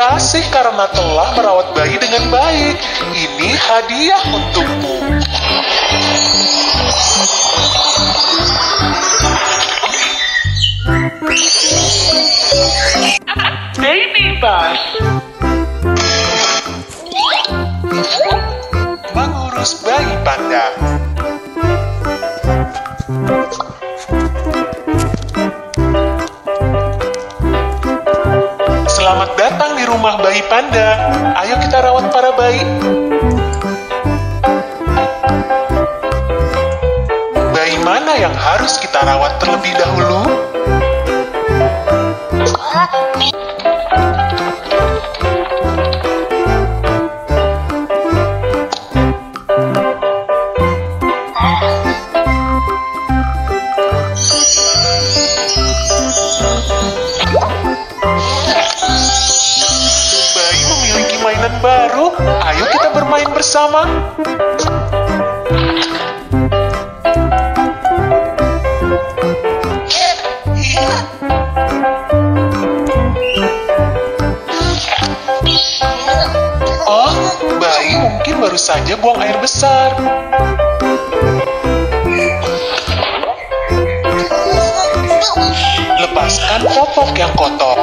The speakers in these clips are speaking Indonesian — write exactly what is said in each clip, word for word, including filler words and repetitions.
kasih karena telah merawat bayi dengan baik. Ini hadiah untukmu. Baby Bus mengurus bayi panda. Selamat datang di rumah bayi panda. Ayo kita rawat para bayi. Bayi mana yang harus kita rawat terlebih dahulu? Bayi memiliki mainan baru. Ayo kita bermain bersama. Oh, bayi mungkin baru saja buang air besar. Lepaskan popok yang kotor.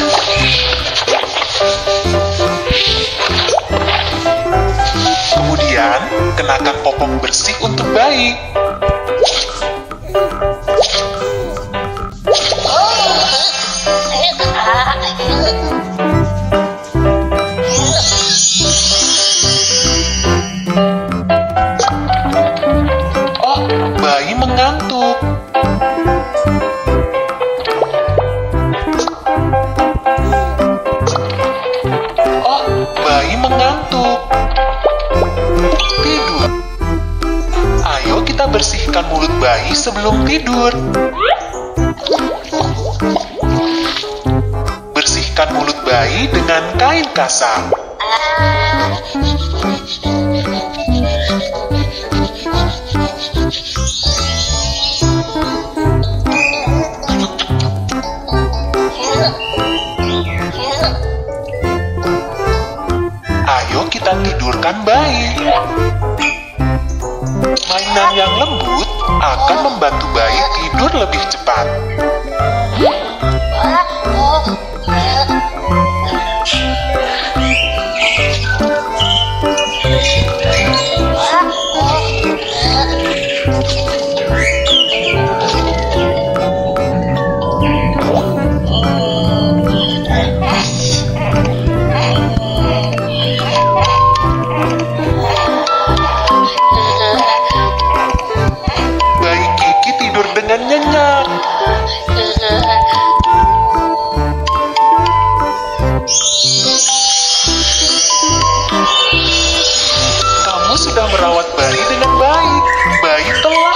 Kemudian, kenakan popok bersih untuk bayi. Oh, bayi mengantuk. Oh, bayi mengantuk. Tidur. Ayo kita bersihkan mulut bayi sebelum tidur. Bersihkan mulut bayi dengan kain kasar. Ayo kita tidurkan bayi. Mainan yang lembut akan membantu bayi tidur lebih cepat. Dengan nyenyak. Kamu sudah merawat bayi dengan baik. Bayi telah